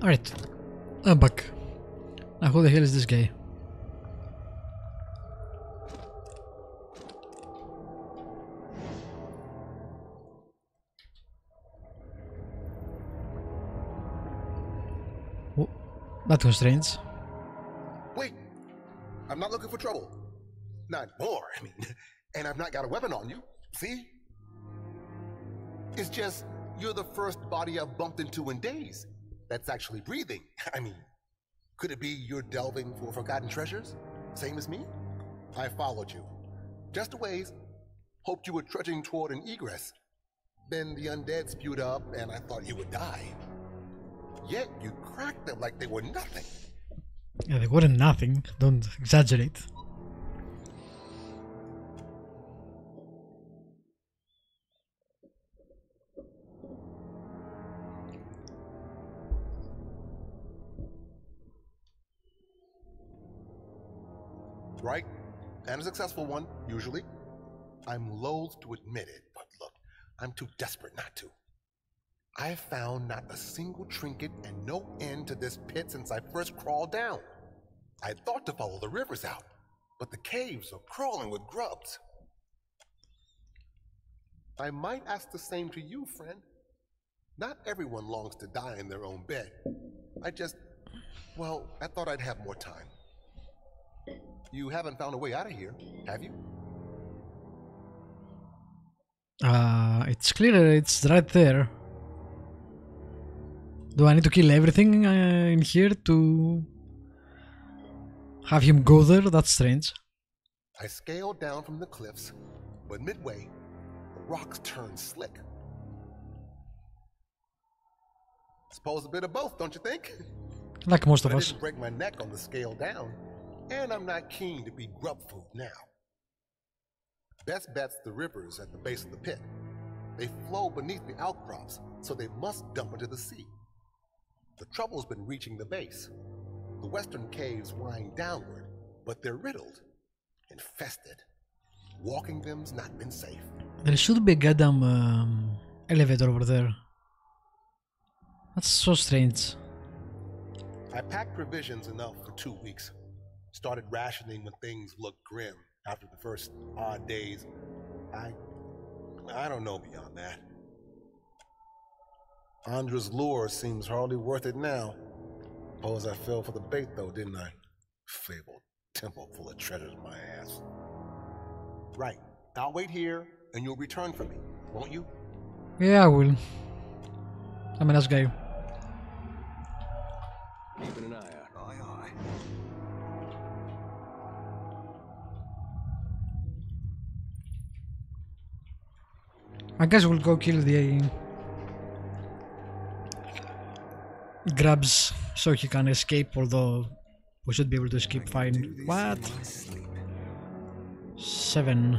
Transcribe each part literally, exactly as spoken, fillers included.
Alright, I'm back. Now who the hell is this guy? Oh, that was strange. Wait, I'm not looking for trouble. Not more, I mean. And I've not got a weapon on you, see? It's just, you're the first body I've bumped into in days that's actually breathing. I mean, could it be you're delving for forgotten treasures? Same as me? I followed you. Just a ways. Hoped you were trudging toward an egress. Then the undead spewed up and I thought you would die. Yet you cracked them like they were nothing. Yeah, they weren't nothing. Don't exaggerate. Right? And a successful one, usually. I'm loath to admit it, but look, I'm too desperate not to. I've found not a single trinket and no end to this pit since I first crawled down. I thought to follow the rivers out, but the caves are crawling with grubs. I might ask the same to you, friend. Not everyone longs to die in their own bed. I just, well, I thought I'd have more time. You haven't found a way out of here, have you? Uh, it's clear it's right there. Do I need to kill everything uh, in here to have him go there? That's strange. I scaled down from the cliffs, but midway, the rocks turned slick. Suppose a bit of both, don't you think? Like most of but us. I didn't break my neck on the scale down, and I'm not keen to be grub food now. Best bet's the rivers at the base of the pit. They flow beneath the outcrops, so they must dump into the sea. The trouble's been reaching the base. The western caves wind downward, but they're riddled, infested. Walking them's not been safe. There should be a goddamn um, elevator over there. That's so strange. I packed provisions enough for two weeks. Started rationing when things looked grim after the first odd days. I... I don't know beyond that. Andra's lure seems hardly worth it now. Suppose I fell for the bait though, didn't I? Fabled temple full of treasures in my ass. Right. I'll wait here and you'll return for me, won't you? Yeah, I will. I'm a nice guy. Keeping an eye out. Aye, aye. I guess we'll go kill the grabs so he can escape, although we should be able to escape fine. What? Seven.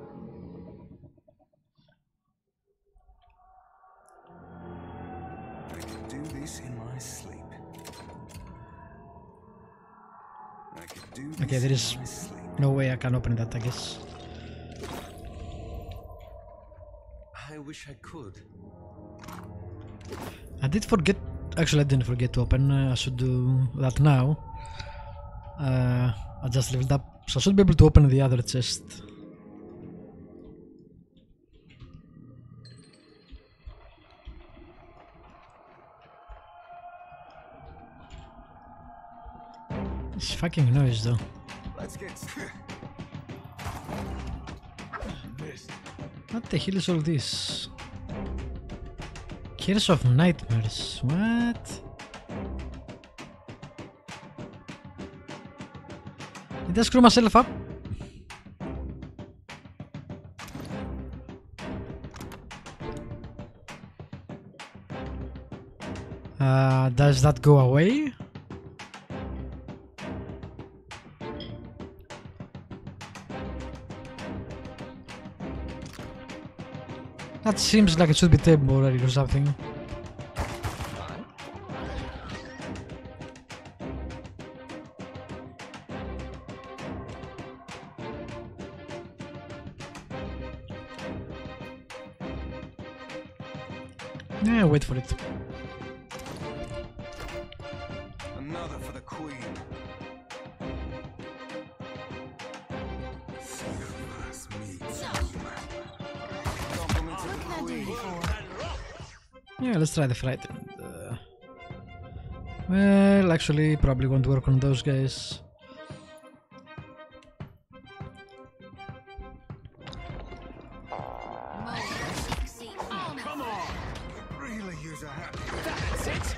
I could do this in my sleep. I could do this Okay, there is in my sleep. no way I can open that, I guess. I wish I could. I did forget. Actually, I didn't forget to open. Uh, I should do that now. Uh, I just leveled up, so I should be able to open the other chest. This fucking noise, though. Let's get What the hell is all this? Curse of Nightmares. What? Did I screw myself up? Uh, does that go away? That seems like it should be temporary or something. Yeah, wait for it. queen. Sacrifice me to you. Compliment to What the can I do queen. you for? Yeah, let's try the frightened. Uh, well, actually, probably won't work on those guys. Come on! Really use a hat. That's it.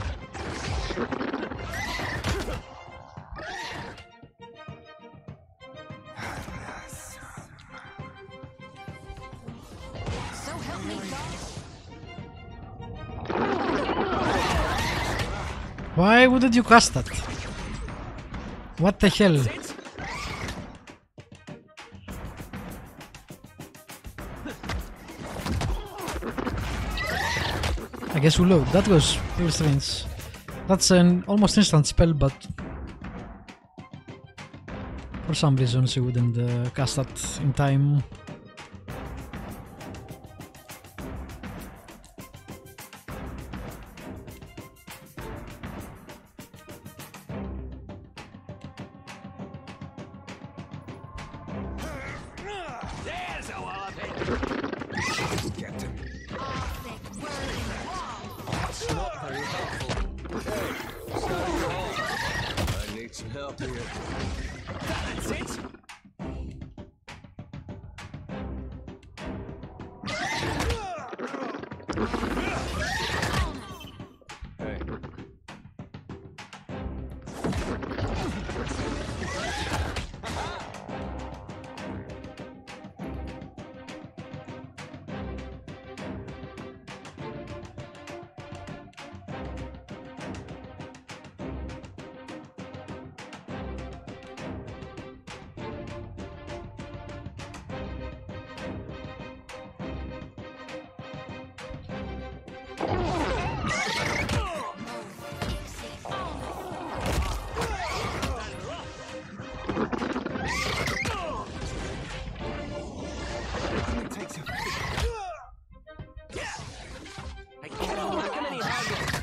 So help me God. Why wouldn't you cast that? What the hell? I guess we'll load. That was pretty strange. That's an almost instant spell, but for some reason she wouldn't uh, cast that in time. There's a wallop. Get him. That's not very helpful. Hey, study hall. I need some help here. That's it. Hey. It takes a I can't whack him any harder.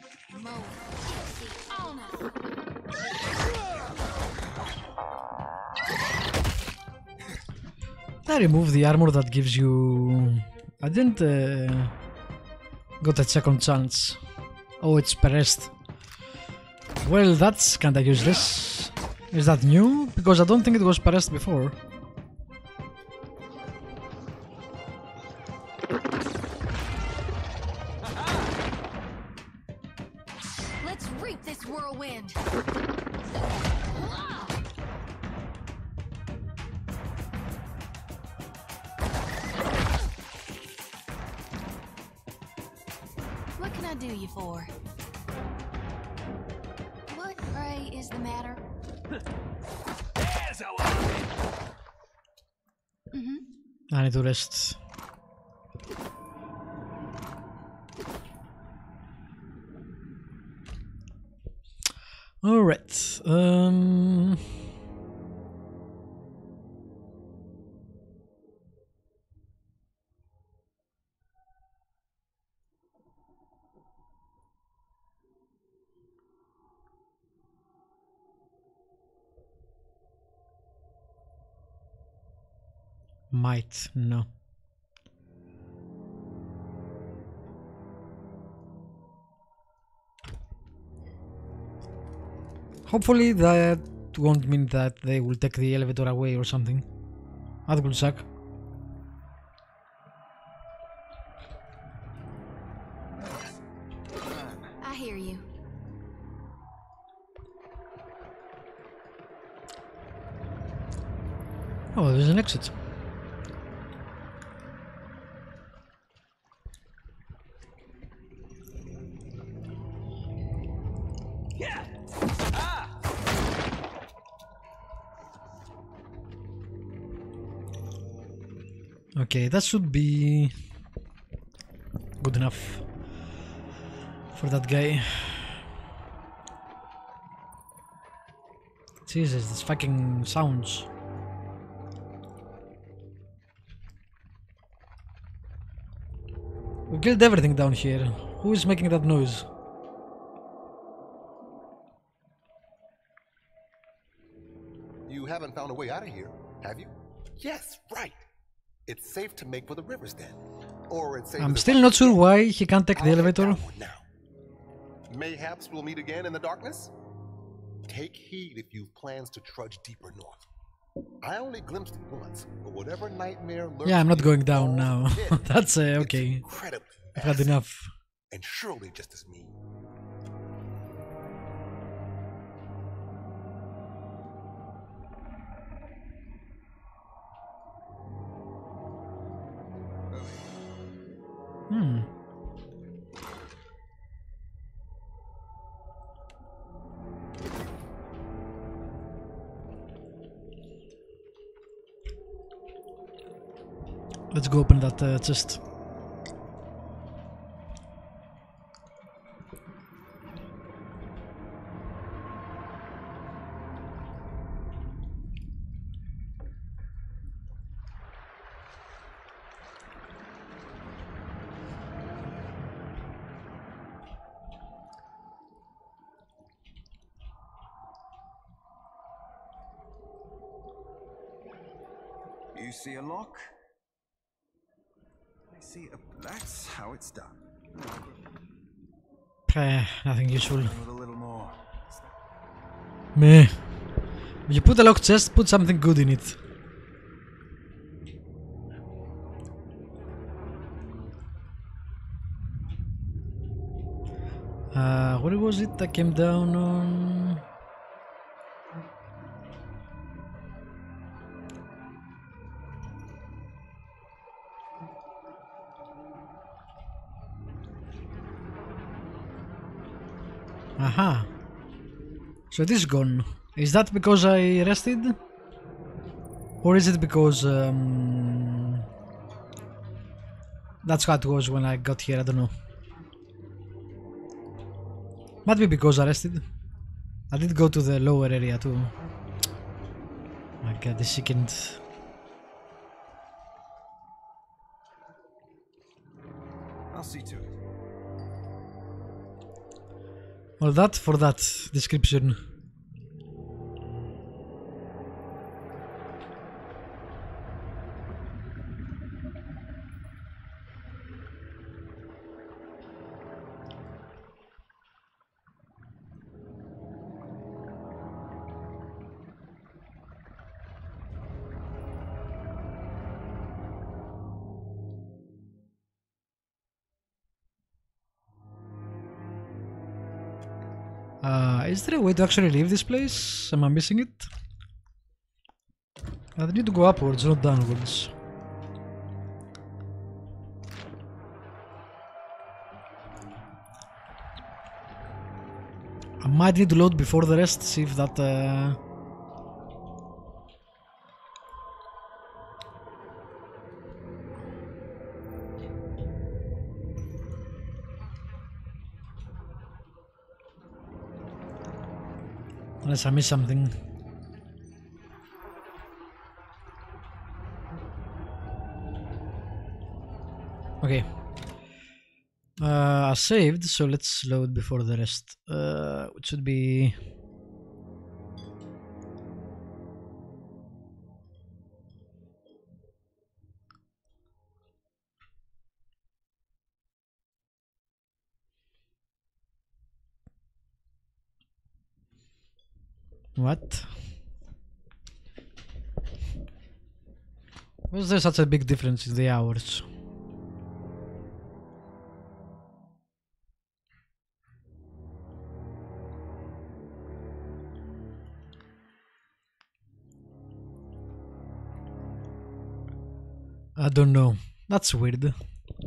I removed the armor that gives you... I didn't uh, got a second chance. Oh, it's pressed. Well, that's kinda useless. Is that new? Because I don't think it was pressed before. Let's reap this whirlwind. What can I do you for? What, pray, is the matter? There's a wallop. I need to rest. Alright. Um... Might, no. Hopefully that won't mean that they will take the elevator away or something. That will suck. I hear you. Oh, there's an exit. Okay, that should be good enough for that guy. Jesus, this fucking sounds. We killed everything down here. Who is making that noise? haven't found a way out of here, have you? Yes, right. It's safe to make for the river's den. Or it's safe I'm to still not sure why he can't take the I'll head elevator. downward now. Mayhaps we'll meet again in the darkness? Take heed if you've plans to trudge deeper north. I only glimpsed it once, but whatever nightmare lurks Yeah, I'm not in going the down walls now. of the pit, That's uh, it's okay. incredibly I've had massive, enough. and surely just as mean. Hmm. Let's go open that uh, chest. You see a lock? I see a... That's how it's done. Eh, nothing useful. With a little more. Meh. If you put a locked chest, put something good in it. Uh, where was it I came down on? Aha. So it is gone. Is that because I rested? Or is it because um, that's how it was when I got here? I don't know. Might be because I rested. I did go to the lower area too. My god, this sickened. I'll see to it. All that for that description. Uh, is there a way to actually leave this place? Am I missing it? I need to go upwards, not downwards. I might need to load before the rest, see if that... Uh... Unless I miss something. Okay. Uh, I saved, so let's load before the rest. Uh, which should be... What? Was there such a big difference in the hours? I don't know. That's weird.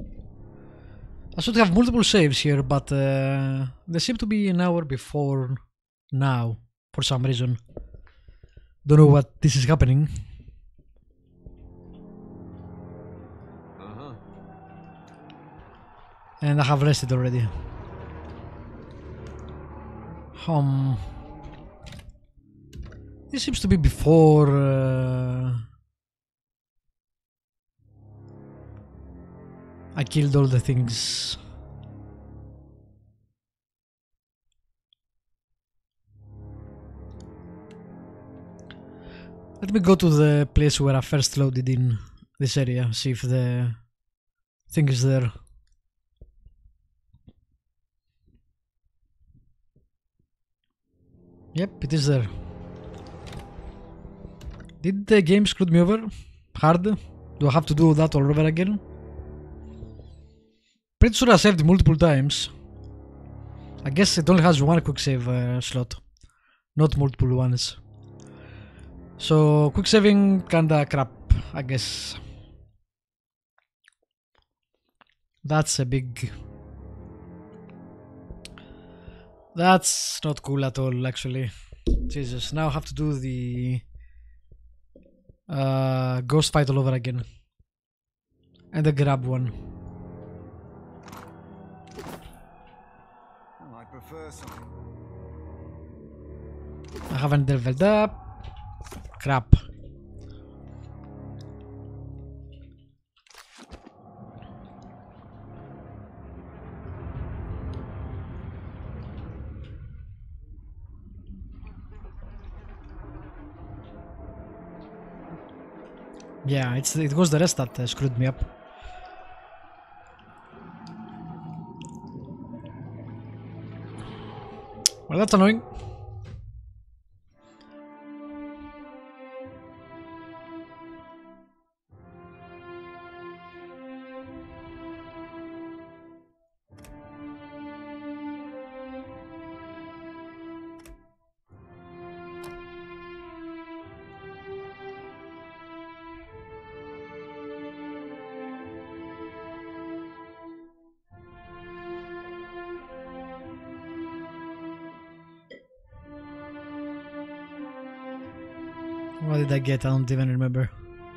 I should have multiple saves here, but uh, they seem to be an hour before now, for some reason. Don't know what this is happening. Uh-huh. And I have rested already. Um, this seems to be before... Uh, I killed all the things. Let me go to the place where I first loaded in this area, see if the thing is there. Yep, it is there. Did the game screw me over? Hard? Do I have to do that all over again? Pretty sure I saved multiple times. I guess it only has one quick save uh, slot, not multiple ones. So quick saving kinda crap, I guess. That's a big... That's not cool at all, actually. Jesus, now I have to do the uh, ghost fight all over again. And the grab one. I prefer something. I haven't leveled up. Crap. Yeah, it's it was the rest that uh, screwed me up. Well, that's annoying. What did I get? I don't even remember.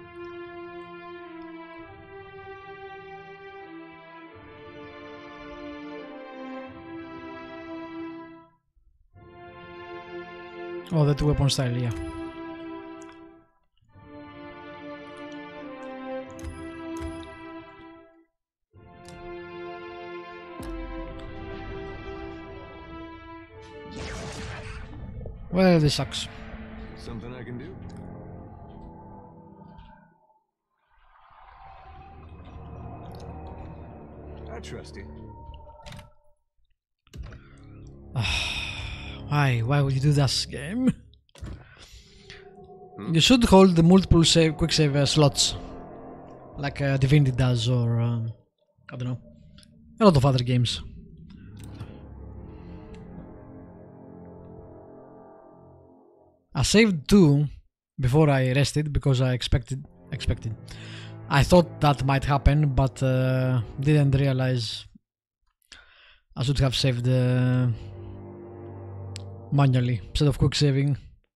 Oh, the two weapon style, yeah. Well, this sucks. Something I can do? I trust you. Why? Why would you do this game? Hmm? You should hold the multiple save, quick save uh, slots, like uh, Divinity does, or um, I don't know, a lot of other games. I saved two before I rested because I expected expected. I thought that might happen, but uh, didn't realize I should have saved uh, manually instead of quick saving.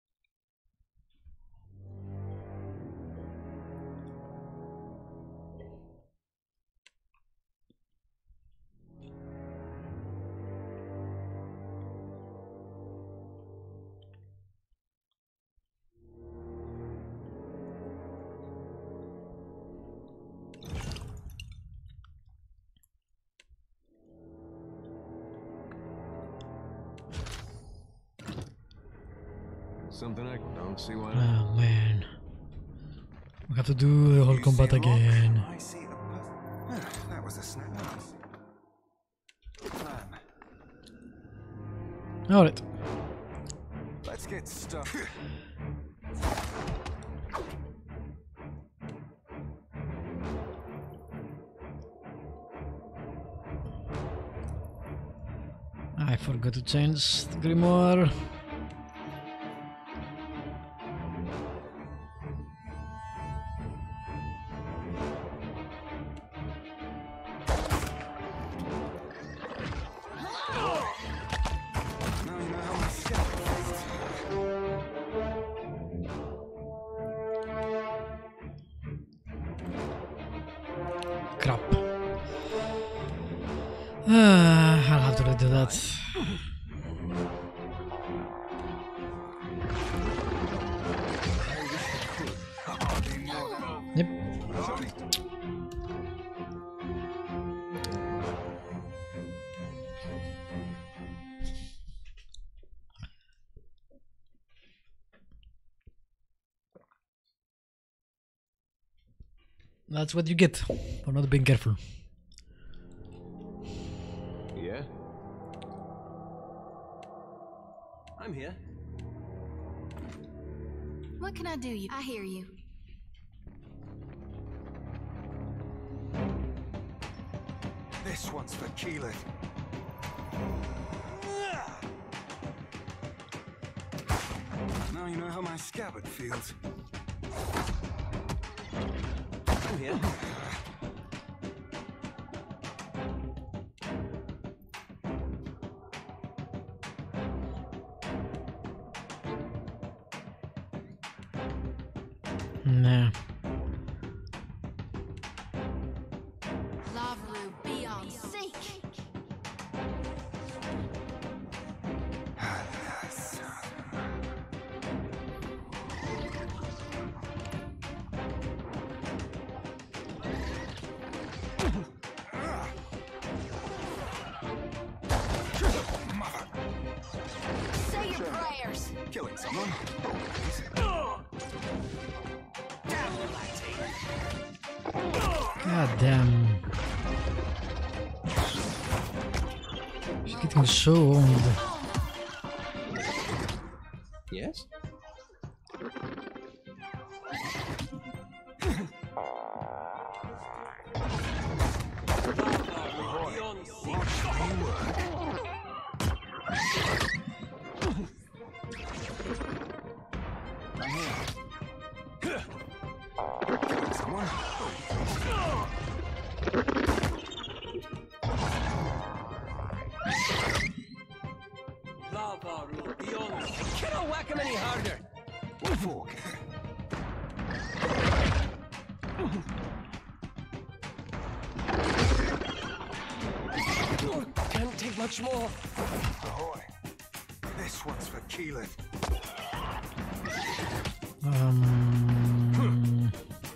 Something I don't see why. Oh man, we have to do the whole combat again. I see the puzzle. That was a snap. Plan. All right. Let's get stuck. I forgot to change the grimoire. Crap. Uh, I'll have to redo that. Yep. That's what you get for not being careful. Yeah? I'm here. What can I do you? I hear you. This one's for Keyleth. Now you know how my scabbard feels. I'm here. Nah. Lavru, be on seek. Say your prayers. Killing someone? God damn. She's getting so owned. Yes? Killing someone? Cannot whack him any harder. One fork. Can't take much more. Ahoy. This one's for Keyleth. Um,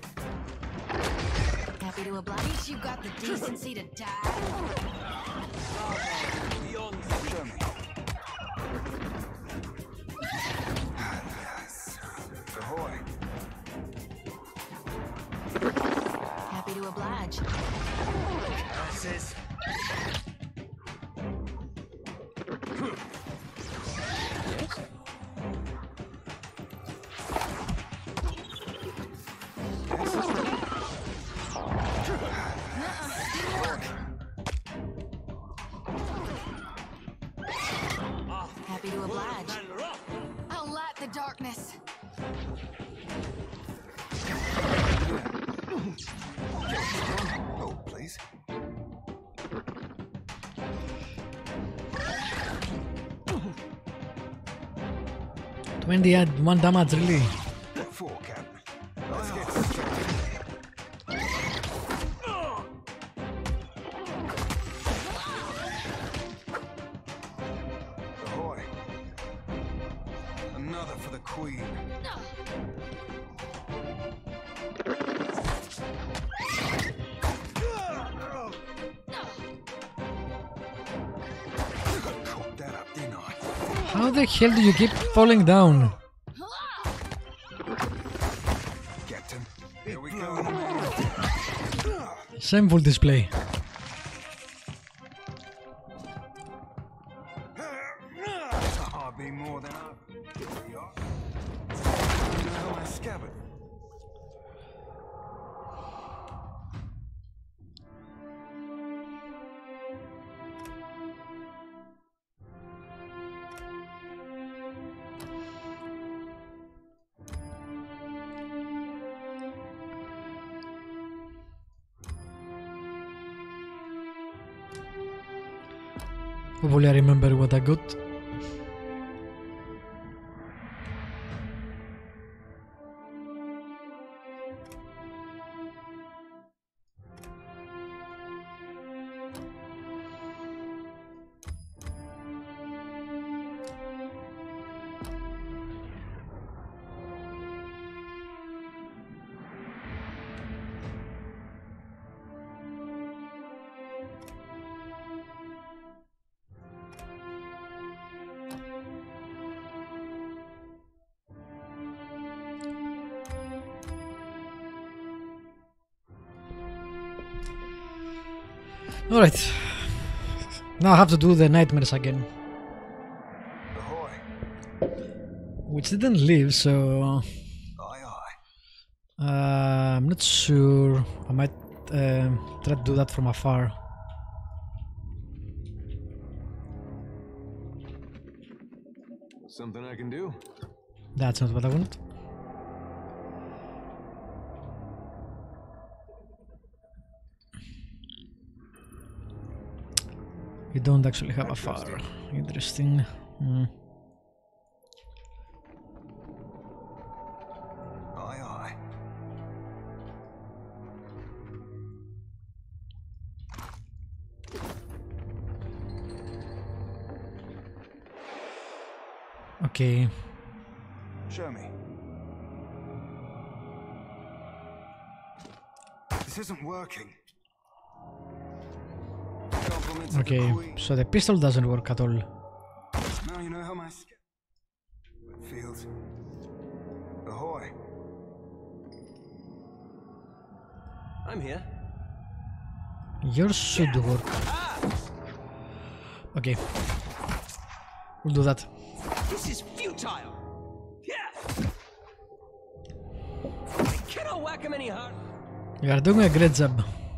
Happy to oblige. You got the decency to die. Show me. Yes. Ahoy. Happy to oblige. Sis. Happy to oblige. I'll light the darkness. Oh, please. twenty and one damage really. Four, Captain. Let's get this job. Ahoy. Another for the Queen. Caught that up, didn't I? How the hell do you keep falling down? Captain, here we go. Shameful display. I'll be more than up. Here we are. You know how my scabbard. Hopefully I remember what I got. Alright. Now I have to do the nightmares again. Ahoy. Which didn't leave, so... Aye, aye. Uh, I'm not sure. I might uh, try to do that from afar. Something I can do? That's not what I want. You don't actually have a far. Interesting. Mm. Aye, aye. Okay. Show me. This isn't working. Compliments of the Okay. Queen. So the pistol doesn't work at all. Now you know how my skin feels. Ahoy. I'm here. Yours should work. Okay. We'll do that. This is futile. Yeah. I cannot whack him any harder. You are doing a great job.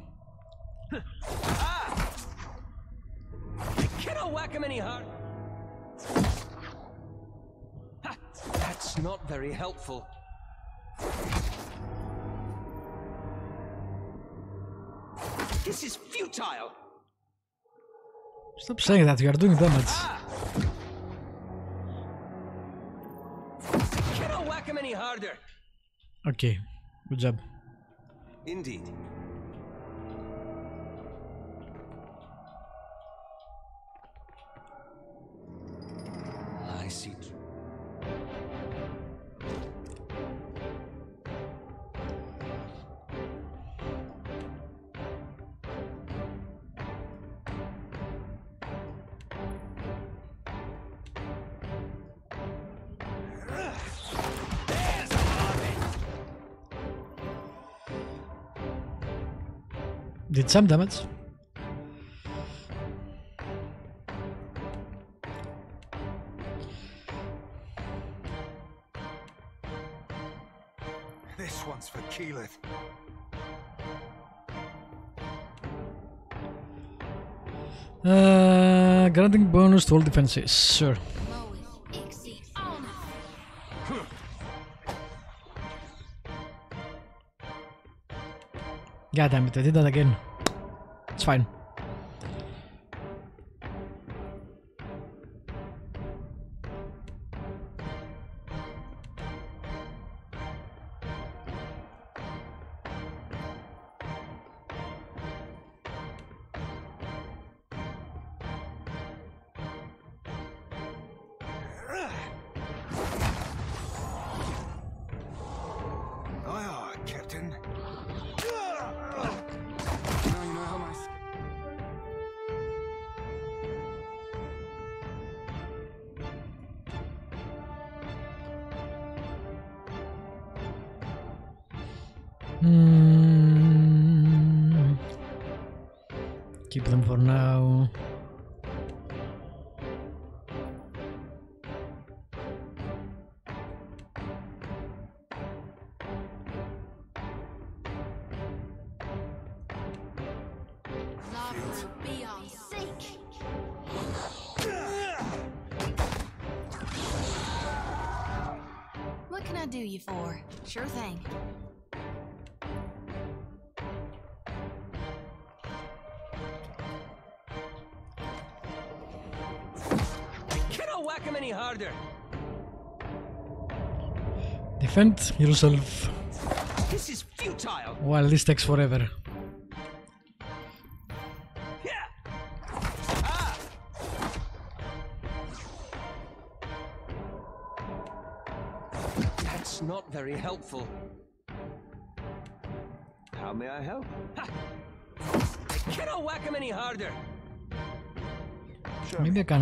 I cannot whack him any harder. Ha, that's not very helpful. This is futile. Stop saying that, you are doing damage. I cannot whack him any harder. Okay, good job. Indeed. I see. Did some damage. This one's for Keyleth. Uh, granting bonus to all defenses, sure. Lois, Ixie, on. God damn it, I did that again. It's fine. Aye, aye, Captain. Now you know how my skin. Hmm. Keep them for now. Love will be on sync. What can I do you for? Sure thing. I cannot whack him any harder. Defend yourself This is futile. while this takes forever. Yeah. Ah. That's not very helpful. How may I help? Ha. I cannot whack him any harder. Maybe I can